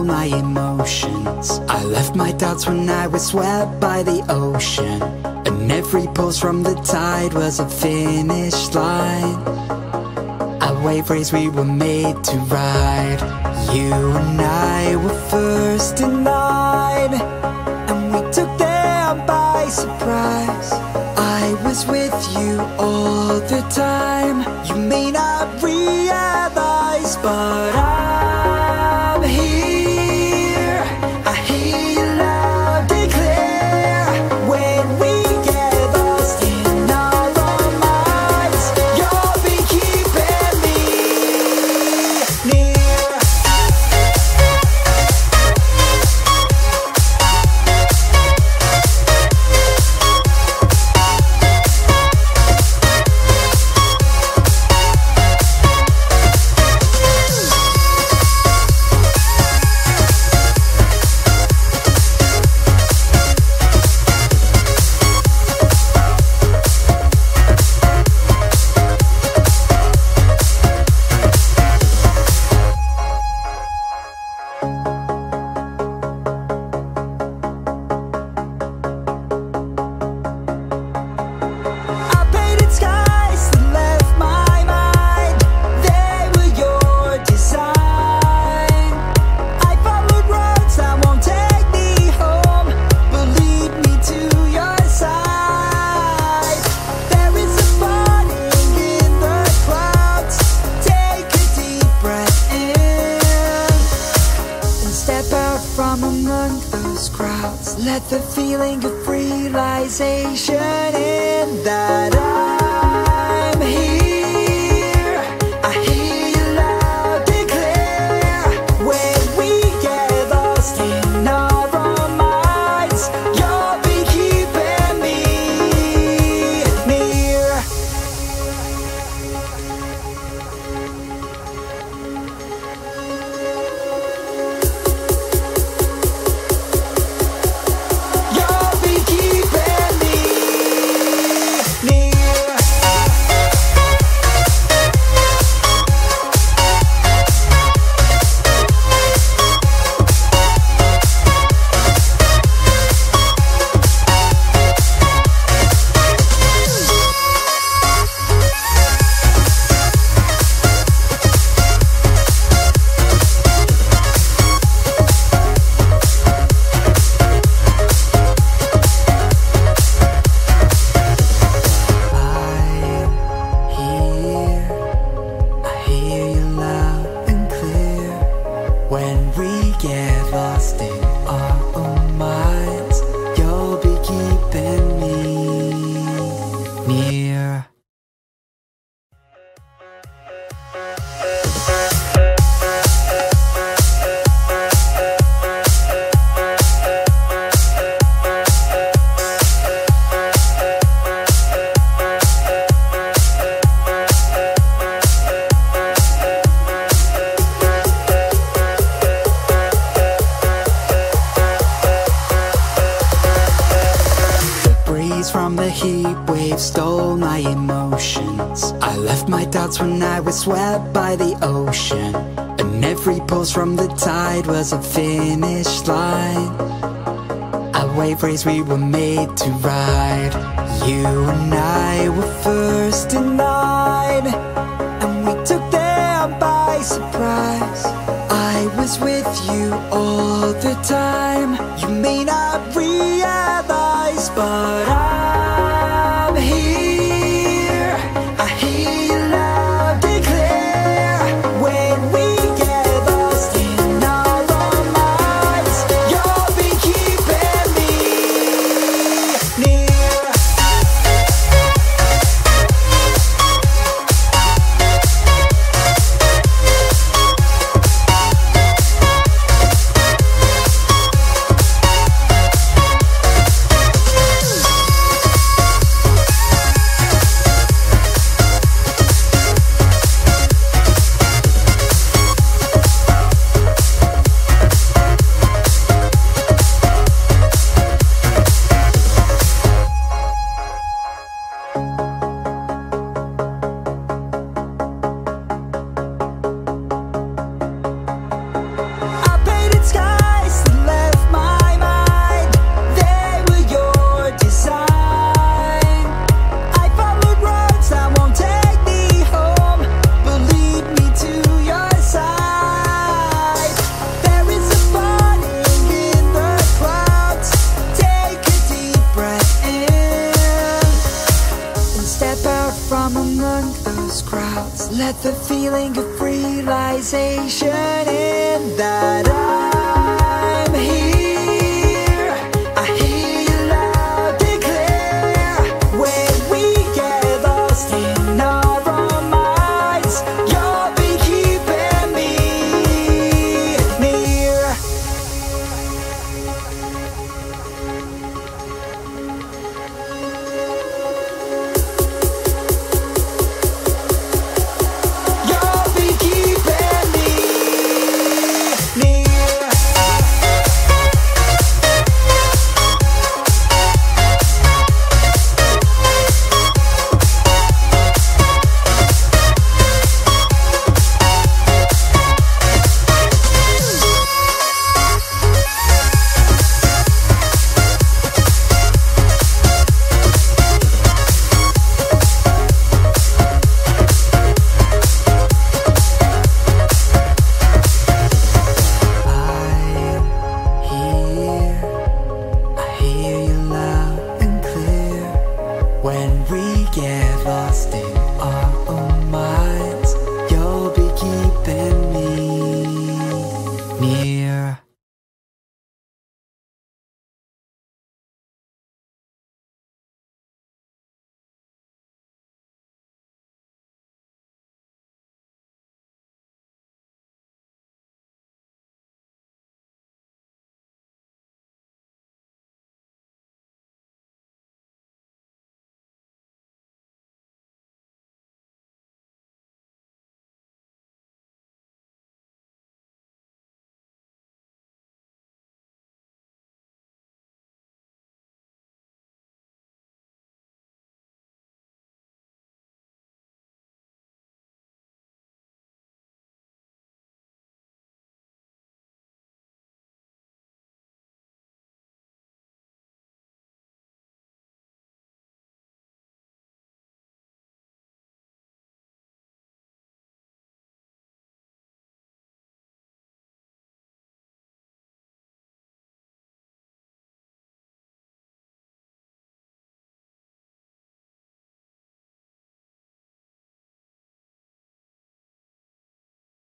my emotions. I left my doubts when I was swept by the ocean, and every pulse from the tide was a finish line. A wave race we were made to ride. You and I were first in line, and we took them by surprise. I was with you all the time. You may not realize, but I'm here. I hear you loud and clear. When we get lost in our own minds, you'll be keeping me near. Let the feeling of realization in that I'm here. I hear you loud and clear. When we get lost in our own minds, you'll be keeping me near. When we get lost in our own minds, you'll be keeping me near. From the heat wave stole my emotions. I left my doubts when I was swept by the ocean, and every pulse from the tide was a finish line. A wave race we were made to ride. You and I were first in line, and we took them by surprise. I was with you all the time. You may not realize, but I'm here. I hear you loud and clear. When we get lost in our own minds, you'll be keeping me near. those crowds. Let the feeling of realization in that